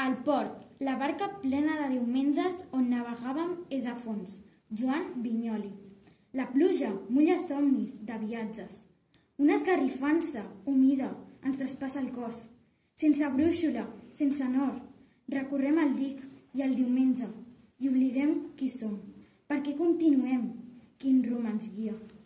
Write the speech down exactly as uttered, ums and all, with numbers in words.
Al port, la barca plena de diumenges on navegàvem és a fons. Joan Vinyoli. La pluja mulla somnis de viatges. Una esgarrifança humida ens traspassa el cos. Sense brúixola, sense nord, recorrem el dic i el diumenge i oblidem qui som. Per què continuem? Quin rumb ens guia?